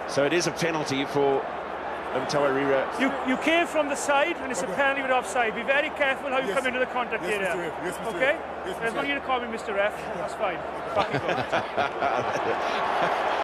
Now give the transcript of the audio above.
So it is a penalty for Mtawarira. You came from the side and it's a penalty with offside. Be very careful how you come into the contact area. Okay? I just want you to call me Mr. Ref. That's fine. Back you go.